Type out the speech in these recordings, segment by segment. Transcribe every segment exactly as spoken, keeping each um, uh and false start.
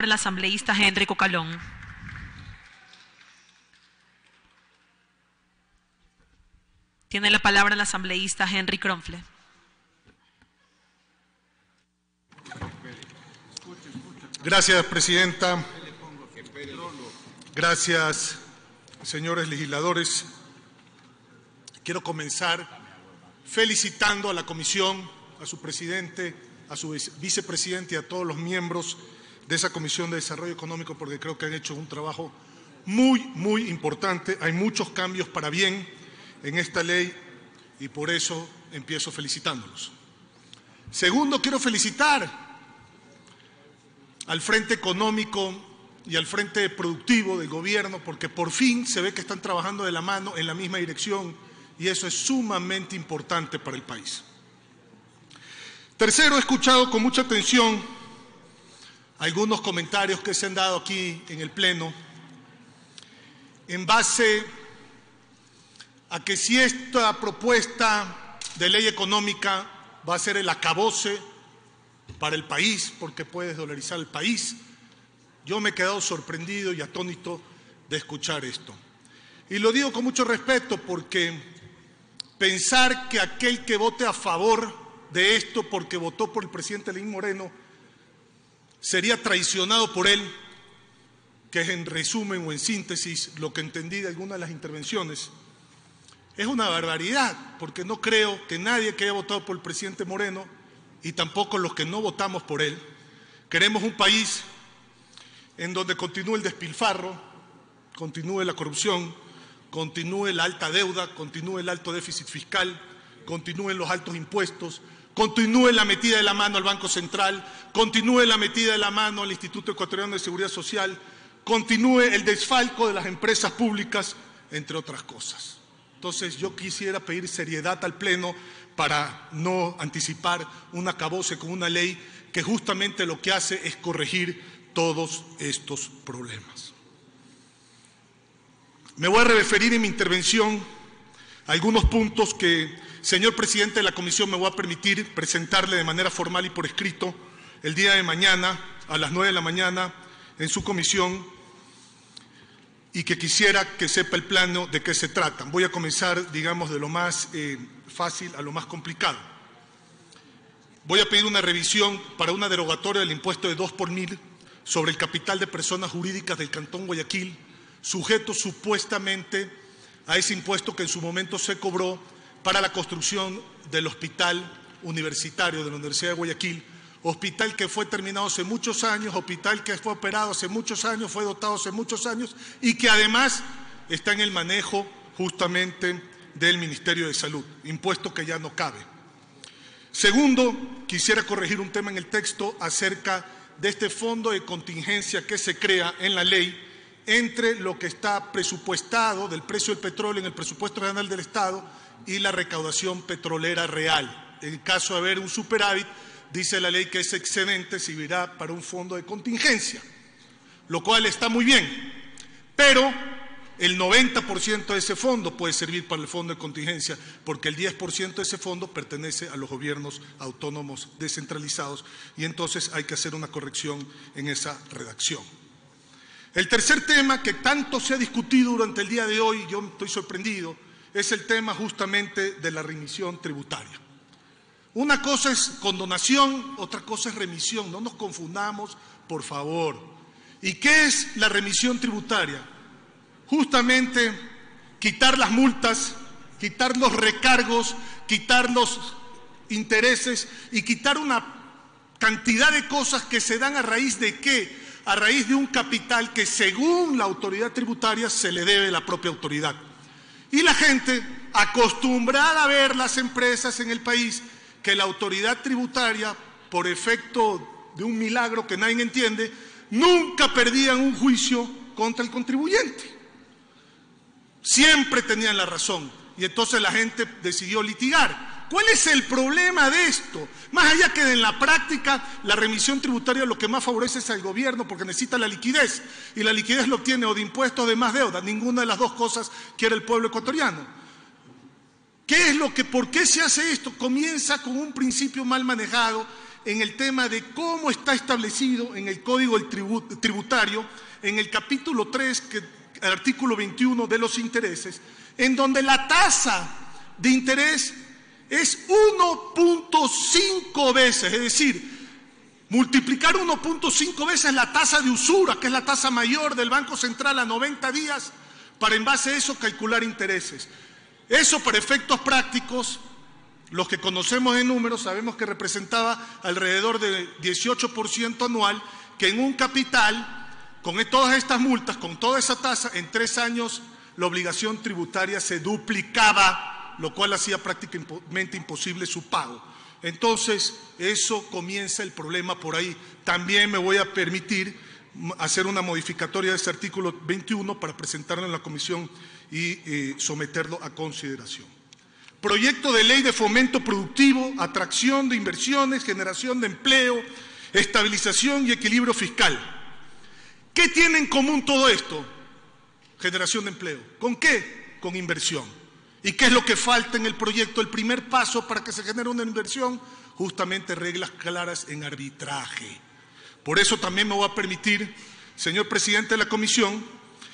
el asambleísta Henry Cocalón. Tiene la palabra el asambleísta Henry Kronfle. Gracias, presidenta. Gracias, señores legisladores. Quiero comenzar felicitando a la comisión, a su presidente, a su vicepresidente y a todos los miembros de esa Comisión de Desarrollo Económico, porque creo que han hecho un trabajo muy, muy importante. Hay muchos cambios para bien en esta ley y por eso empiezo felicitándolos. Segundo, quiero felicitar al Frente Económico y al Frente Productivo del Gobierno, porque por fin se ve que están trabajando de la mano en la misma dirección y eso es sumamente importante para el país. Tercero, he escuchado con mucha atención algunos comentarios que se han dado aquí en el Pleno en base a que si esta propuesta de ley económica va a ser el acabose para el país, porque puede desdolarizar el país. Yo me he quedado sorprendido y atónito de escuchar esto. Y lo digo con mucho respeto porque pensar que aquel que vote a favor de esto porque votó por el presidente Lenín Moreno sería traicionado por él, que es en resumen o en síntesis lo que entendí de algunas de las intervenciones, es una barbaridad, porque no creo que nadie que haya votado por el presidente Moreno y tampoco los que no votamos por él, queremos un país en donde continúe el despilfarro, continúe la corrupción, continúe la alta deuda, continúe el alto déficit fiscal, continúen los altos impuestos, continúe la metida de la mano al Banco Central, continúe la metida de la mano al Instituto Ecuatoriano de Seguridad Social, continúe el desfalco de las empresas públicas, entre otras cosas. Entonces yo quisiera pedir seriedad al Pleno para no anticipar un acabose con una ley que justamente lo que hace es corregir todos estos problemas. Me voy a referir en mi intervención a algunos puntos que, señor presidente de la Comisión, me voy a permitir presentarle de manera formal y por escrito el día de mañana a las nueve de la mañana en su comisión y que quisiera que sepa el plano de qué se tratan. Voy a comenzar, digamos, de lo más eh, fácil a lo más complicado. Voy a pedir una revisión para una derogatoria del impuesto de dos por mil sobre el capital de personas jurídicas del Cantón Guayaquil, sujeto supuestamente a ese impuesto que en su momento se cobró para la construcción del hospital universitario de la Universidad de Guayaquil, hospital que fue terminado hace muchos años, hospital que fue operado hace muchos años, fue dotado hace muchos años y que además está en el manejo justamente del Ministerio de Salud, impuesto que ya no cabe. Segundo, quisiera corregir un tema en el texto acerca de este fondo de contingencia que se crea en la ley entre lo que está presupuestado del precio del petróleo en el presupuesto general del Estado y la recaudación petrolera real. En caso de haber un superávit, dice la ley que ese excedente servirá para un fondo de contingencia, lo cual está muy bien, pero el noventa por ciento de ese fondo puede servir para el fondo de contingencia, porque el diez por ciento de ese fondo pertenece a los gobiernos autónomos descentralizados y entonces hay que hacer una corrección en esa redacción. El tercer tema que tanto se ha discutido durante el día de hoy, yo estoy sorprendido, es el tema justamente de la remisión tributaria. Una cosa es condonación, otra cosa es remisión, no nos confundamos, por favor. ¿Y qué es la remisión tributaria? Justamente quitar las multas, quitar los recargos, quitar los intereses y quitar una cantidad de cosas que se dan a raíz de ¿qué? A raíz de un capital que según la autoridad tributaria se le debe a la propia autoridad. Y la gente, acostumbrada a ver las empresas en el país, que la autoridad tributaria, por efecto de un milagro que nadie entiende, nunca perdían un juicio contra el contribuyente. Siempre tenían la razón y entonces la gente decidió litigar. ¿Cuál es el problema de esto? Más allá que en la práctica la remisión tributaria lo que más favorece es al gobierno porque necesita la liquidez y la liquidez lo obtiene o de impuestos o de más deuda. Ninguna de las dos cosas quiere el pueblo ecuatoriano. ¿Qué es lo que, por qué se hace esto? Comienza con un principio mal manejado en el tema de cómo está establecido en el Código Tributario, en el capítulo tres, que, el artículo veintiuno de los intereses, en donde la tasa de interés es uno punto cinco veces, es decir, multiplicar uno punto cinco veces la tasa de usura, que es la tasa mayor del Banco Central a noventa días, para en base a eso calcular intereses. Eso, para efectos prácticos, los que conocemos de números sabemos que representaba alrededor de dieciocho por ciento anual, que en un capital, con todas estas multas, con toda esa tasa, en tres años la obligación tributaria se duplicaba, lo cual hacía prácticamente imposible su pago. Entonces, eso comienza el problema por ahí. También me voy a permitir hacer una modificatoria de este artículo veintiuno para presentarlo en la comisión y eh, someterlo a consideración. Proyecto de ley de fomento productivo, atracción de inversiones, generación de empleo, estabilización y equilibrio fiscal. ¿Qué tiene en común todo esto? Generación de empleo. ¿Con qué? Con inversión. ¿Y qué es lo que falta en el proyecto? El primer paso para que se genere una inversión, justamente reglas claras en arbitraje. Por eso también me voy a permitir, señor presidente de la comisión,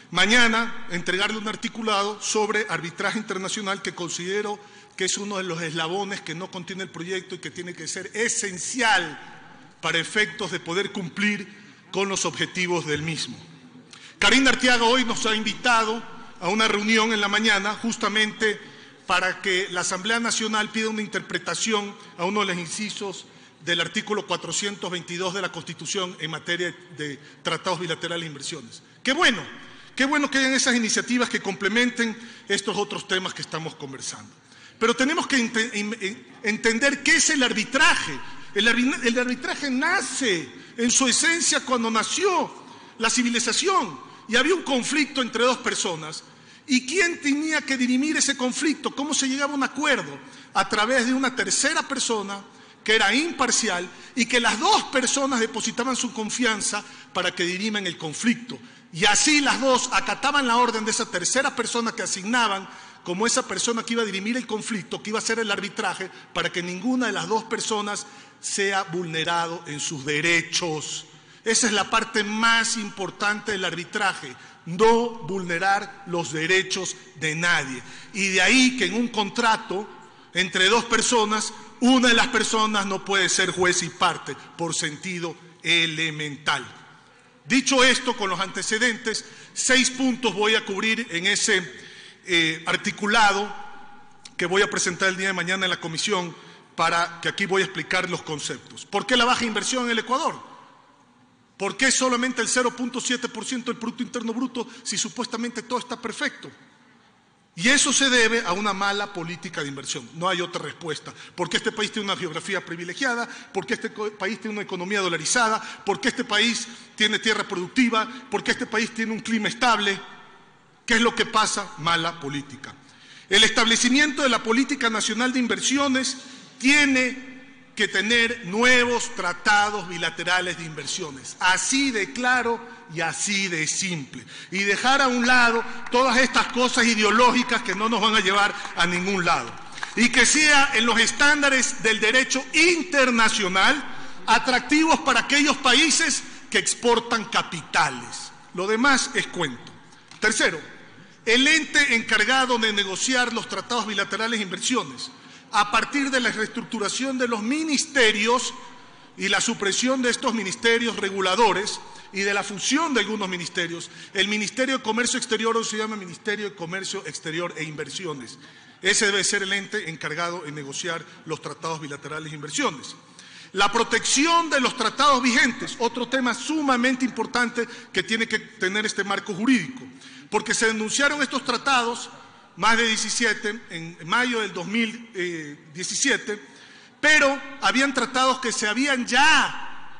mañana entregarle un articulado sobre arbitraje internacional que considero que es uno de los eslabones que no contiene el proyecto y que tiene que ser esencial para efectos de poder cumplir con los objetivos del mismo. Karina Arteaga hoy nos ha invitado a una reunión en la mañana justamente para que la Asamblea Nacional pida una interpretación a uno de los incisos del artículo cuatrocientos veintidós de la Constitución en materia de tratados bilaterales e inversiones. ¡Qué bueno! Qué bueno que hayan esas iniciativas que complementen estos otros temas que estamos conversando. Pero tenemos que ent entender qué es el arbitraje. El, el arbitraje nace en su esencia cuando nació la civilización y había un conflicto entre dos personas. ¿Y quién tenía que dirimir ese conflicto? ¿Cómo se llegaba a un acuerdo? A través de una tercera persona que era imparcial y que las dos personas depositaban su confianza para que diriman el conflicto. Y así las dos acataban la orden de esa tercera persona que asignaban como esa persona que iba a dirimir el conflicto, que iba a hacer el arbitraje, para que ninguna de las dos personas sea vulnerado en sus derechos. Esa es la parte más importante del arbitraje, no vulnerar los derechos de nadie. Y de ahí que en un contrato entre dos personas, una de las personas no puede ser juez y parte, por sentido elemental. Dicho esto, con los antecedentes, seis puntos voy a cubrir en ese eh, articulado que voy a presentar el día de mañana en la comisión, para que aquí voy a explicar los conceptos. ¿Por qué la baja inversión en el Ecuador? ¿Por qué solamente el cero punto siete por ciento del Producto Interno Bruto si supuestamente todo está perfecto? Y eso se debe a una mala política de inversión. No hay otra respuesta. Porque este país tiene una geografía privilegiada, porque este país tiene una economía dolarizada, porque este país tiene tierra productiva, porque este país tiene un clima estable. ¿Qué es lo que pasa? Mala política. El establecimiento de la Política Nacional de Inversiones tiene que tener nuevos tratados bilaterales de inversiones, así de claro y así de simple, y dejar a un lado todas estas cosas ideológicas que no nos van a llevar a ningún lado, y que sea en los estándares del derecho internacional atractivos para aquellos países que exportan capitales. Lo demás es cuento. Tercero, el ente encargado de negociar los tratados bilaterales de inversiones, a partir de la reestructuración de los ministerios y la supresión de estos ministerios reguladores y de la fusión de algunos ministerios, el Ministerio de Comercio Exterior hoy se llama Ministerio de Comercio Exterior e Inversiones. Ese debe ser el ente encargado de negociar los tratados bilaterales de inversiones. La protección de los tratados vigentes, otro tema sumamente importante que tiene que tener este marco jurídico, porque se denunciaron estos tratados más de diecisiete, en mayo del dos mil diecisiete, pero habían tratados que se habían ya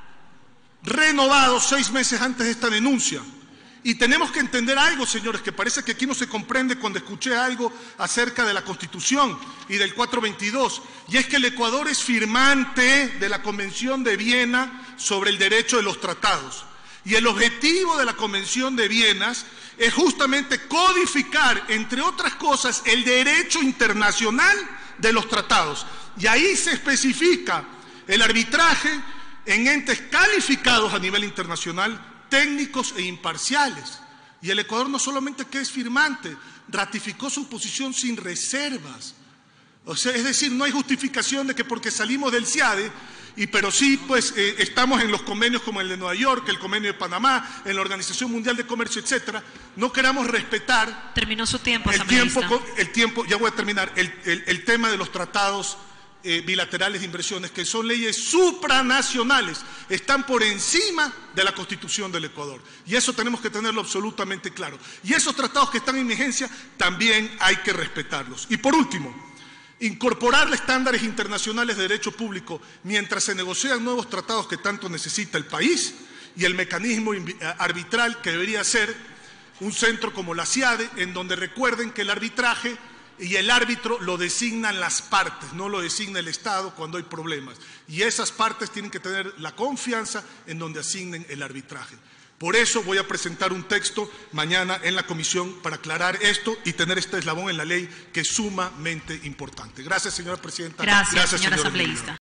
renovado seis meses antes de esta denuncia. Y tenemos que entender algo, señores, que parece que aquí no se comprende cuando escuché algo acerca de la Constitución y del cuatrocientos veintidós, y es que el Ecuador es firmante de la Convención de Viena sobre el derecho de los tratados. Y el objetivo de la Convención de Viena es justamente codificar, entre otras cosas, el derecho internacional de los tratados. Y ahí se especifica el arbitraje en entes calificados a nivel internacional, técnicos e imparciales. Y el Ecuador no solamente que es firmante, ratificó su posición sin reservas. O sea, es decir, no hay justificación de que porque salimos del CIADE, y pero sí, pues eh, estamos en los convenios como el de Nueva York, el convenio de Panamá, en la Organización Mundial de Comercio, etcétera, no queramos respetar. Terminó su tiempo, el asambleísta. tiempo, el tiempo, ya voy a terminar, el, el, el tema de los tratados eh, bilaterales de inversiones, que son leyes supranacionales, están por encima de la Constitución del Ecuador. Y eso tenemos que tenerlo absolutamente claro. Y esos tratados que están en vigencia también hay que respetarlos. Y por último, incorporar estándares internacionales de derecho público mientras se negocian nuevos tratados que tanto necesita el país, y el mecanismo arbitral que debería ser un centro como la CIADE, en donde recuerden que el arbitraje y el árbitro lo designan las partes, no lo designa el Estado cuando hay problemas. Y esas partes tienen que tener la confianza en donde asignen el arbitraje. Por eso voy a presentar un texto mañana en la comisión para aclarar esto y tener este eslabón en la ley que es sumamente importante. Gracias, señora presidenta. Gracias, Gracias señor señor asambleísta.